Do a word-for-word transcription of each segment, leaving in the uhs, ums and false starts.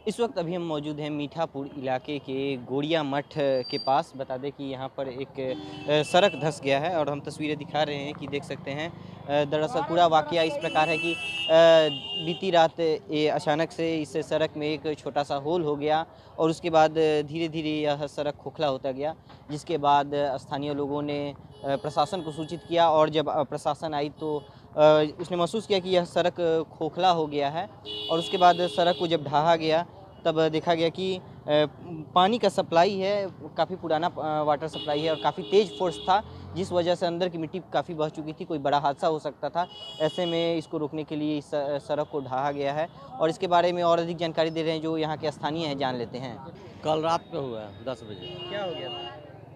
इस वक्त अभी हम मौजूद हैं मीठापुर इलाके के गोड़िया मठ के पास। बता दें कि यहाँ पर एक अ, सड़क धंस गया है और हम तस्वीरें दिखा रहे हैं कि देख सकते हैं। अ, दरअसल पूरा वाकया इस प्रकार है कि अ, बीती रात ये अचानक से इस सड़क में एक छोटा सा होल हो गया और उसके बाद धीरे धीरे यह सड़क खोखला होता गया, जिसके बाद स्थानीय लोगों ने अ, प्रशासन को सूचित किया और जब अ, प्रशासन आई तो अ, उसने महसूस किया कि यह सड़क खोखला हो गया है और उसके बाद सड़क को जब ढहा गया तब देखा गया कि अ, पानी का सप्लाई है, काफ़ी पुराना अ, वाटर सप्लाई है और काफ़ी तेज़ फोर्स था, जिस वजह से अंदर की मिट्टी काफ़ी बह चुकी थी, कोई बड़ा हादसा हो सकता था। ऐसे में इसको रोकने के लिए इस अ, सड़क को ढहा गया है और इसके बारे में और अधिक जानकारी दे रहे हैं जो यहाँ के स्थानीय हैं, जान लेते हैं। कल रात पे हुआ है दस बजे। क्या हो गया था?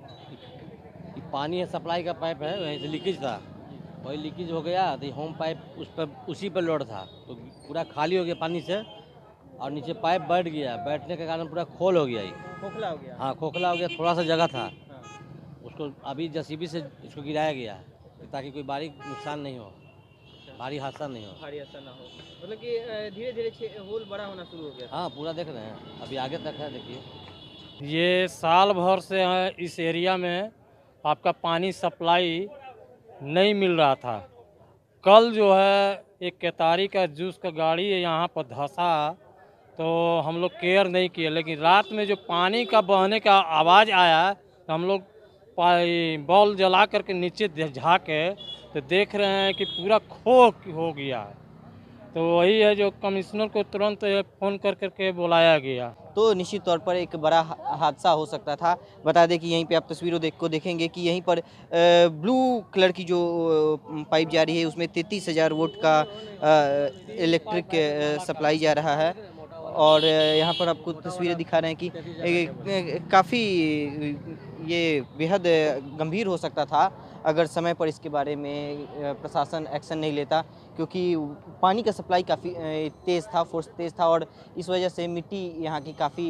ये पानी है, सप्लाई का पाइप है, वहीं से लीकेज था। वही लीकेज हो गया तो ये होम पाइप उस पर उसी पर लोड था, तो पूरा खाली हो गया पानी से और नीचे पाइप बैठ गया। बैठने के कारण पूरा खोल हो गया ये। खोखला हो गया। हाँ, खोखला हो गया। थोड़ा सा जगह था, हाँ। उसको अभी जेसीबी से इसको गिराया गया है ताकि कोई भारी नुकसान नहीं हो, भारी हादसा नहीं हो। भारी ऐसा ना हो, मतलब कि धीरे धीरे होल बड़ा होना शुरू हो गया। हाँ, पूरा देख रहे हैं, अभी आगे तक है, देखिए। ये साल भर से है इस एरिया में आपका पानी सप्लाई नहीं मिल रहा था। कल जो है एक केतारी का जूस का गाड़ी यहाँ पर धंसा, तो हम लोग केयर नहीं किए, लेकिन रात में जो पानी का बहने का आवाज़ आया तो हम लोग बॉल जला करके नीचे झाँके तो देख रहे हैं कि पूरा खो हो गया है। तो वही है जो कमिश्नर को तुरंत फ़ोन कर करके बुलाया गया। तो निश्चित तौर पर एक बड़ा हा- हादसा हो सकता था। बता दें कि यहीं पे आप तस्वीरों देख को देखेंगे कि यहीं पर अ, ब्लू कलर की जो अ, पाइप जा रही है उसमें तैंतीस हज़ार वोल्ट का अ, इलेक्ट्रिक अ, सप्लाई जा रहा है और अ, यहाँ पर आपको तस्वीरें दिखा रहे हैं कि काफ़ी ये बेहद गंभीर हो सकता था अगर समय पर इसके बारे में अ, प्रशासन एक्शन नहीं लेता, क्योंकि पानी का सप्लाई काफ़ी तेज़ था, फोर्स तेज़ था और इस वजह से मिट्टी यहाँ की काफ़ी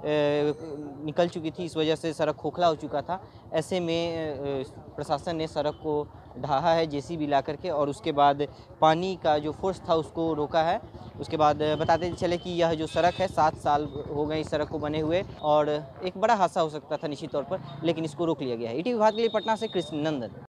निकल चुकी थी, इस वजह से सड़क खोखला हो चुका था। ऐसे में अ, प्रशासन ने सड़क को ढहा है जेसीबी ला करके और उसके बाद पानी का जो फोर्स था उसको रोका है। उसके बाद बताते चले कि यह जो सड़क है सात साल हो गए इस सड़क को बने हुए और एक बड़ा हादसा हो सकता था निश्चित तौर पर, लेकिन इसको रोक लिया गया है। ईटीवी विभाग के लिए पटना से कृष्ण नंदन।